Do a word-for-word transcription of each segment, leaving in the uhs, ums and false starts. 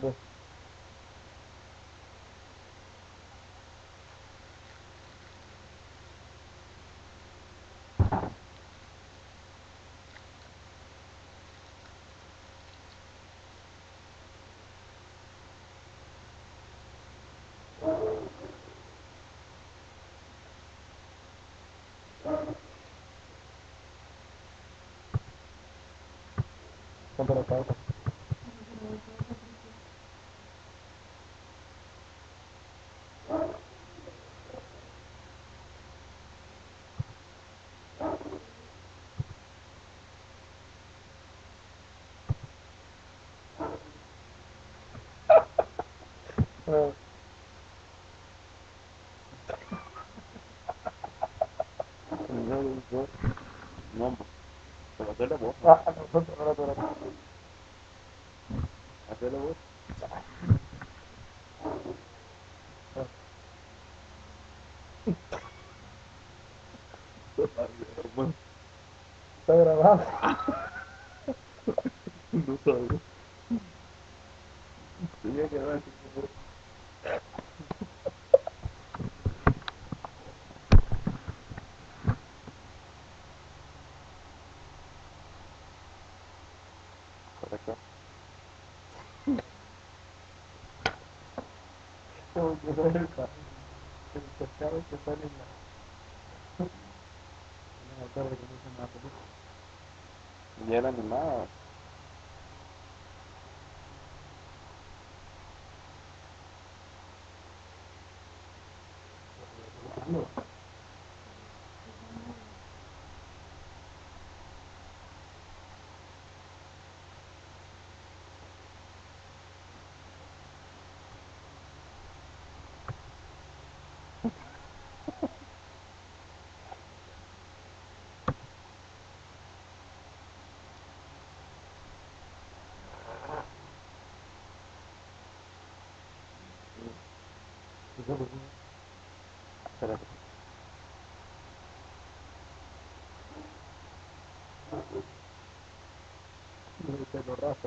Ve. Ponte la cabeza. Ah, Yo, yo, no, pero hacerlo vos, ah, nosotros, ahora, ahora. hacerlo vos. Hermano, Está grabado. no sabes. Tenía que dar así como correcto. Como que no es el ca- el pescado que sale en la. No me acuerdo cómo se llama la película. Y era animado. Espérate. Y se lo raspa.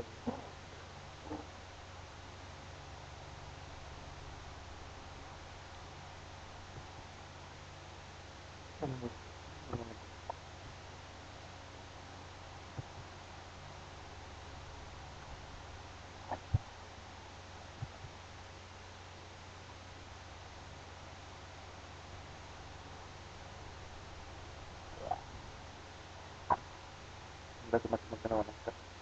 Automáticamente no van a estar.